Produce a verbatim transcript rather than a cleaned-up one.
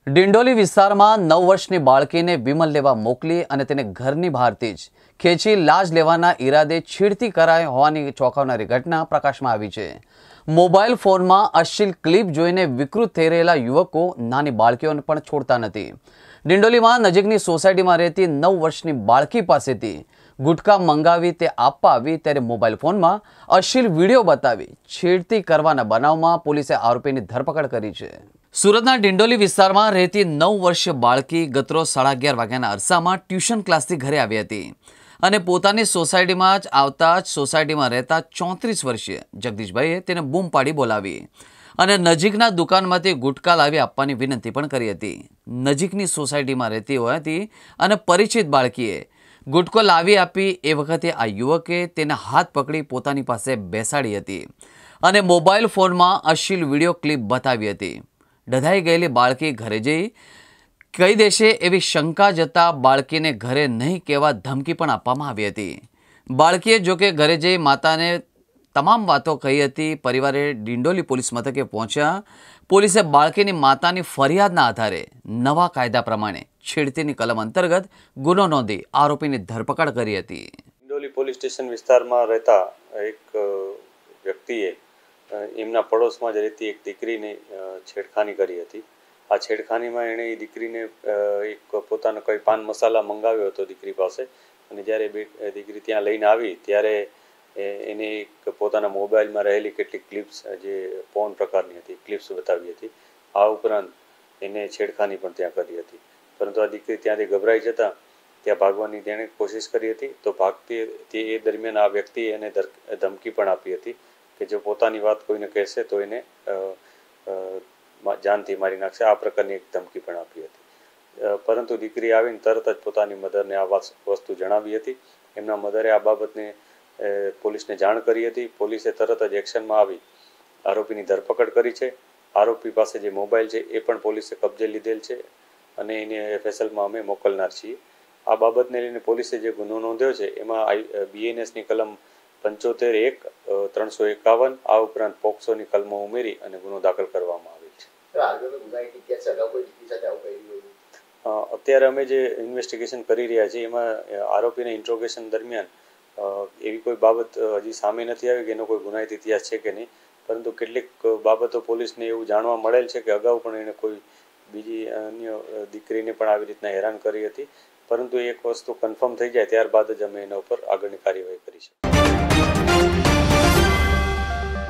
ડિંડોલી વિસ્તારમાં નવ વર્ષની બાળકીને વિમલ લેવા મોકલી અને તેને ઘરની બહારથી જ ખેંચી લાજ લેવાના ઈરાદે છેડતી કરાઈ હોવાની ચોંકાવનારી ઘટના પ્રકાશમાં આવી છે। મોબાઈલ ફોનમાં અશ્લીલ ક્લિપ જોઈને વિકૃત થઈ રહેલા યુવકો નાની બાળકીઓને પણ છોડતા નથી। ડિંડોલીમાં નજીકની સોસાયટીમાં રહેતી નવ વર્ષની બાળકી પાસેથી ગુટકા મંગાવી તે આપવા આવી ત્યારે મોબાઈલ ફોનમાં અશ્લીલ વિડીયો બતાવી છેડતી કરવાના બનાવમાં પોલીસે આરોપીની ધરપકડ કરી છે। સુરતના ડિંડોલી વિસ્તારમાં રહેતી નવ વર્ષીય બાળકી ગતરોજ સાડા અગિયાર વાગ્યાના અરસામાં ટ્યુશન ક્લાસથી ઘરે આવી હતી અને પોતાની સોસાયટીમાં જ આવતા જ સોસાયટીમાં રહેતા ચોત્રીસ વર્ષીય જગદીશભાઈએ તેને બૂમ પાડી બોલાવી અને નજીકના દુકાનમાંથી ગુટકા લાવી આપવાની વિનંતી પણ કરી હતી। નજીકની સોસાયટીમાં રહેતી હોવાથી અને પરિચિત બાળકીએ ગુટકો લાવી આપી એ વખતે આ યુવકે તેના હાથ પકડી પોતાની પાસે બેસાડી હતી અને મોબાઈલ ફોનમાં અશ્લીલ વિડીયો ક્લિપ બતાવી હતી। ડધાઈ ગયેલી બાળકી ઘરે જઈ કહી દેશે એવી શંકા જતા બાળકીને ઘરે નહીં કહેવા ધમકી પણ આપવામાં આવી હતી। બાળકીએ જોકે ઘરે જઈ માતાને તમામ વાતો કહી હતી। પરિવારે ડિંડોલી પોલીસ મથકે પહોંચ્યા। પોલીસે બાળકીની માતાની ફરિયાદના આધારે નવા કાયદા પ્રમાણે છેડતીની કલમ અંતર્ગત ગુનો નોંધી આરોપીની ધરપકડ કરી હતી। ડિંડોલી પોલીસ સ્ટેશન વિસ્તારમાં રહેતા એક વ્યક્તિએ એમના પડોશમાં જ રહેતી એક દીકરીને છેડખાની કરી હતી। આ છેડખાનીમાં એણે એ દીકરીને એક પોતાનો કોઈ પાન મસાલા મંગાવ્યો હતો દીકરી પાસે અને જ્યારે દીકરી ત્યાં લઈને આવી ત્યારે એને એક પોતાના મોબાઈલમાં રહેલી કેટલીક ક્લિપ્સ જે પોર્ન પ્રકારની હતી ક્લિપ્સ બતાવી હતી। આ ઉપરાંત એને છેડખાની પણ ત્યાં કરી હતી, પરંતુ આ દીકરી ત્યાંથી ગભરાઈ જતાં ત્યાં ભાગવાની તેણે કોશિશ કરી હતી। તો ભાગતી તે એ દરમિયાન આ વ્યક્તિએ એને ધમકી પણ આપી હતી કે જો પોતાની વાત કોઈને કહેશે તો એને જાનથી મારી નાખશે। આ પ્રકારની એક ધમકી પણ આપી હતી, પરંતુ દીકરી આવીને તરત જ પોતાની મધરને આ વસ્તુ જણાવી હતી। એમના મધરે આ બાબતને પોલીસને જાણ કરી હતી। પોલીસે તરત જ એક્શનમાં આવી આરોપીની ધરપકડ કરી છે। આરોપી પાસે જે મોબાઈલ છે એ પણ પોલીસે કબજે લીધેલ છે અને એને એફએસએલમાં અમે મોકલનાર છીએ। આ બાબતને લઈને પોલીસે જે ગુનો નોંધ્યો છે એમાં આઈ બીએનએસની કલમ પંચોતેર એક ત્રણસો એકાવન આ ઉપરાંત પોક્સોની કલમો ઉમેરી અને ગુનો દાખલ કરવામાં આવેલ છે। અત્યારે અમે જે ઇન્વેસ્ટિગેશન કરી રહ્યા છીએ એમાં આરોપીના ઇન્ટ્રોગેશન દરમિયાન એવી કોઈ બાબત હજી સામે નથી આવી કે એનો કોઈ ગુનાહિત ઇતિહાસ છે કે નહીં, પરંતુ કેટલીક બાબતો પોલીસને એવું જાણવા મળેલ છે કે અગાઉ પણ એને કોઈ બીજી અન્ય દીકરીને પણ આવી રીતના હેરાન કરી હતી, પરંતુ એક વસ્તુ કન્ફર્મ થઈ જાય ત્યારબાદ જ અમે એના ઉપર આગળની કાર્યવાહી કરી છે।